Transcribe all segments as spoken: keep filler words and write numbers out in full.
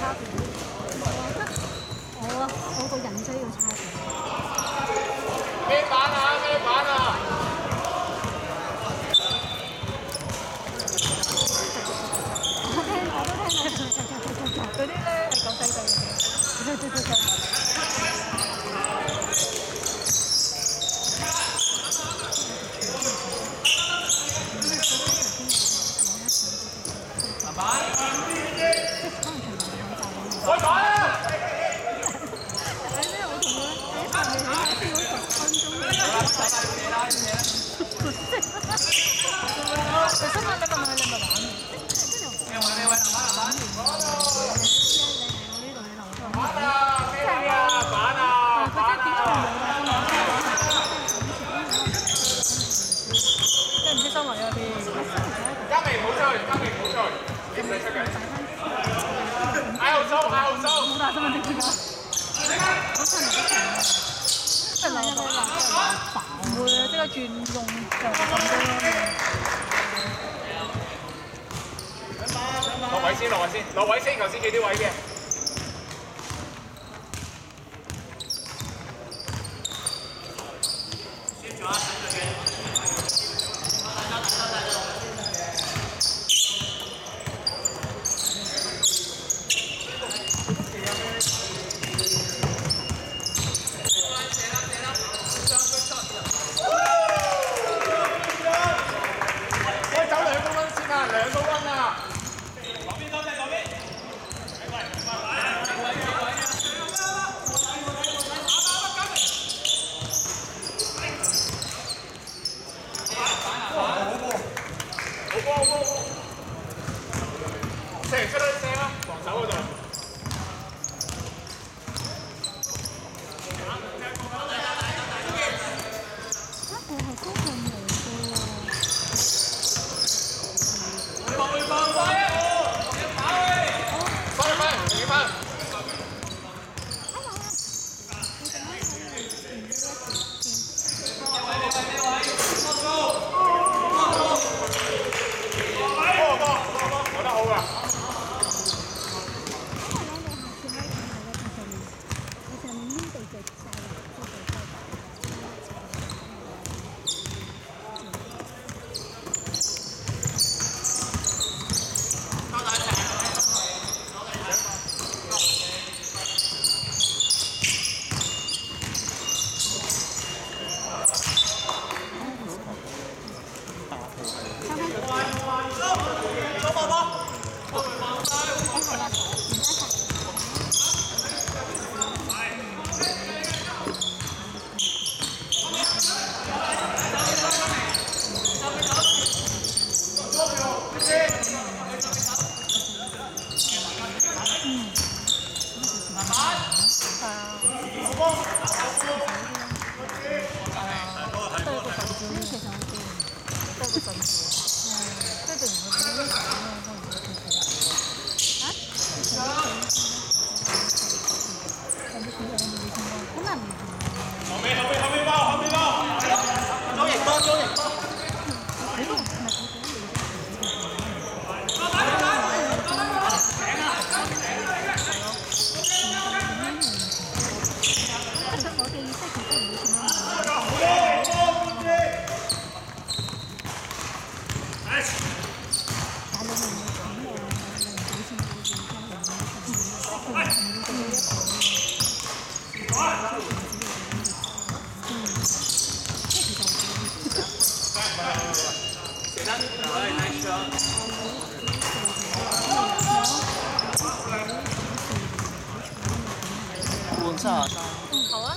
差別。我啊，我個人追嘅差別。 咩版啊？咩版啊？ 我聽我都聽到，嗰啲咧係講西對嘅。 開板啊！ 係咩？我同佢喺上面喺度跳十分鐘。其實我你咪咪你咪玩嘅。跟住我玩玩玩。 板啊！咩嚟啊？板啊！板啊！ 即係唔知收埋咗邊。 嘉明唔好出去，嘉明唔好出去，點你出嘅？嗌後收，嗌後收。 好大新聞點解？好新聞一場。即係兩個話唔會啊！即刻轉用就咁多。 落位先，落位先，落位先，頭先幾啲位嘅。射出啦，射啦，防守嗰度。 啊！佢係高進嚟嘅喎。 快快快！快快，幾分？講得好啊！後尾後尾後尾包後尾包，周型多周型多。換三廿三。嗯，好啊。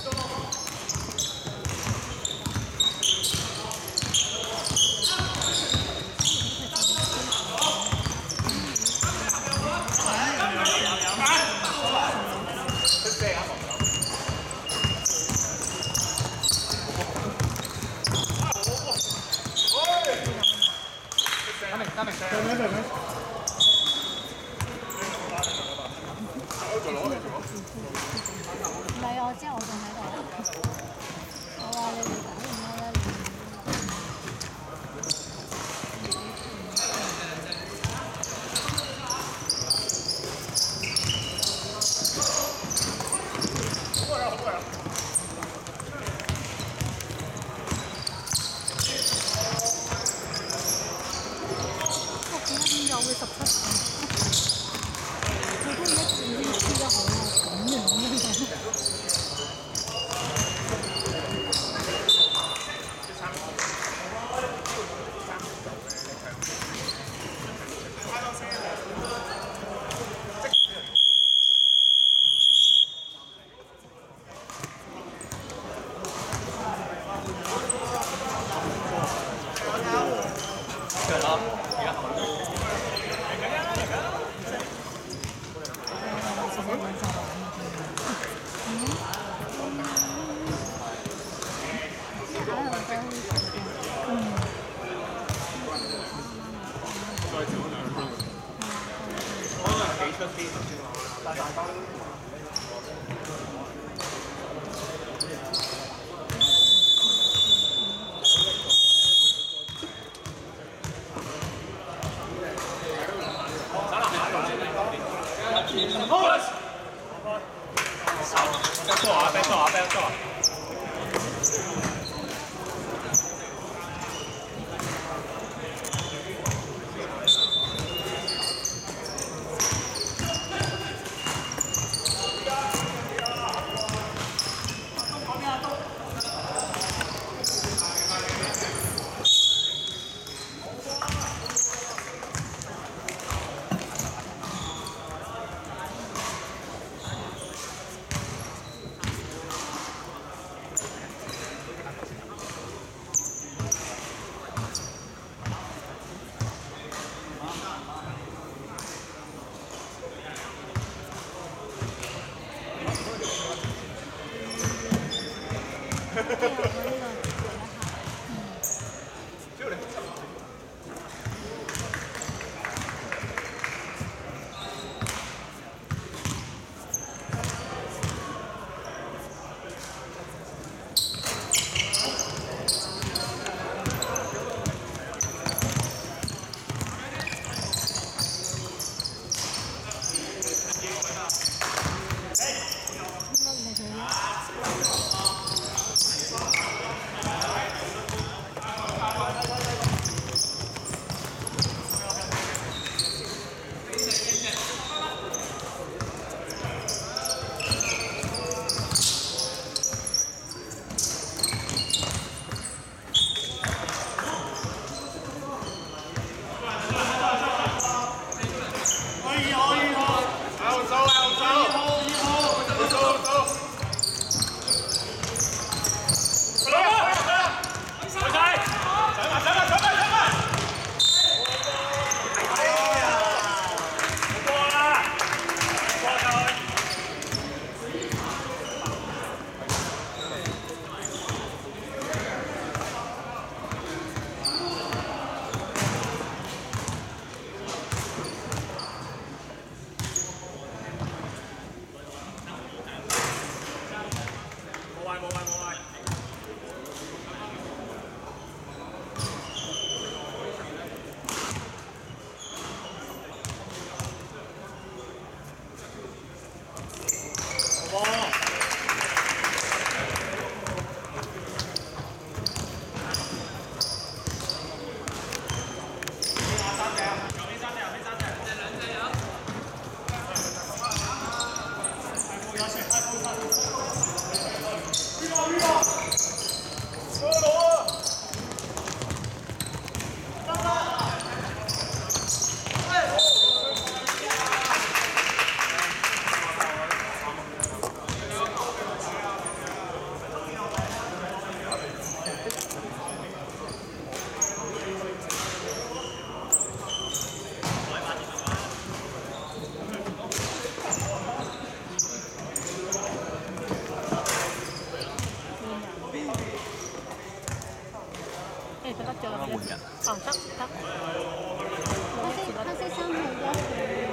嘉明射。對咩對咩？唔係，我知我仲喺度。我話你哋搞掂啦。 十七歲，佢都一已經輸得好咁樣嘅。 誒，佢得咗啦，哦，得得， 黑色黑色衫係一